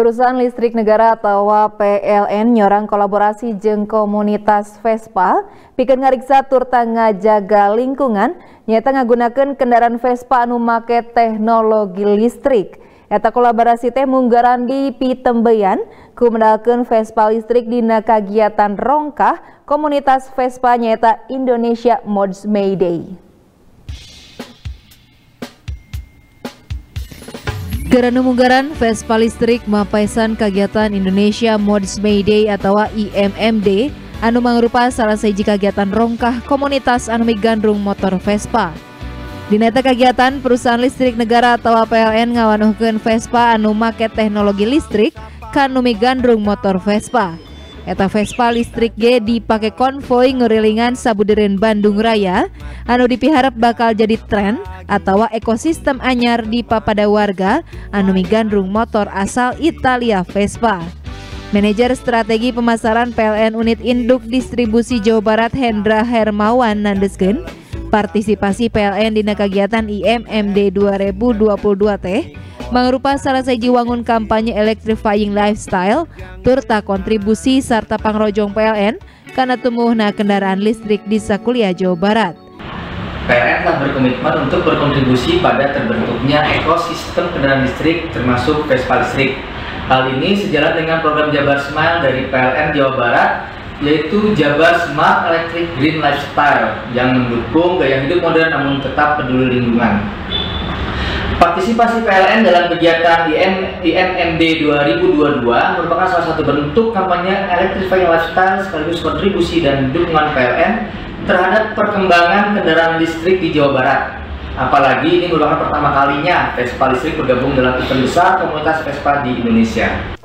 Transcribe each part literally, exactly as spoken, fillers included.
Perusahaan Listrik Negara atau P L N nyorang kolaborasi jeung komunitas Vespa pikeun ngariksa turta ngajaga lingkungan nyaeta ngagunakeun kendaraan Vespa anu make teknologi listrik. Eta kolaborasi teh munggaran di Pitembeyan ku medalkeun Vespa listrik dina kagiatan rongkah komunitas Vespa nyaeta Indonesia Mods May Day. Geranu munggaran Vespa listrik mapaesan kagiatan Indonesia Mods May Day atau I M M D anu mangrupa salah siji kagiatan rongkah komunitas anu migandrung motor Vespa. Dina eta kagiatan perusahaan listrik negara atau P L N ngawanuhkeun Vespa anu make teknologi listrik kanu migandrung motor Vespa. Eta Vespa listrik ge dipake konvoy ngerilingan sabudereun Bandung Raya anu dipiharep bakal jadi tren atau ekosistem anyar di papada warga anu migandrung motor asal Italia Vespa. Manajer Strategi Pemasaran P L N Unit Induk Distribusi Jawa Barat Hendra Hermawan nandeskeun partisipasi P L N dina kagiatan I M M D dua ribu dua puluh dua teh mangrupa salah siji wangun kampanye electrifying lifestyle turta kontribusi sarta pangrojong P L N kana tumbuhna kendaraan listrik di sakuliah Jawa Barat. P L N telah berkomitmen untuk berkontribusi pada terbentuknya ekosistem kendaraan listrik termasuk Vespa listrik. Hal ini sejalan dengan program Jabar Smile dari P L N Jawa Barat, yaitu Jabar Smart Electric Green Lifestyle yang mendukung gaya hidup modern namun tetap peduli lingkungan. Partisipasi P L N dalam kegiatan I M M D dua ribu dua puluh dua merupakan salah satu bentuk kampanye electrifying lifestyle sekaligus kontribusi dan dukungan P L N terhadap perkembangan kendaraan listrik di Jawa Barat. Apalagi ini merupakan pertama kalinya Vespa listrik bergabung dalam event besar komunitas Vespa di Indonesia.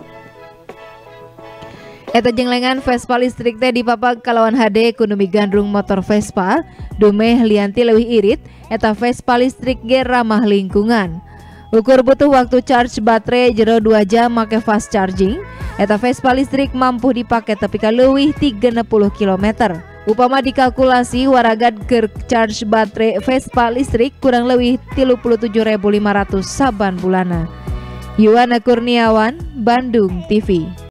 Eta jenglengan Vespa listrik teh dipapag kalawan H D kudu migandrung motor Vespa, dumeh lianti leuwih irit eta Vespa listrik ge ramah lingkungan. Ukur butuh waktu charge baterai jero dua jam make fast charging, eta Vespa listrik mampu dipake tepi ka leuwih tiga puluh kilometer. Upama dikalkulasi waragad keur charge baterai Vespa listrik kurang leuwih tilu puluh tujuh ribu lima ratus saban bulana. Yuwana Kurniawan, Bandung T V.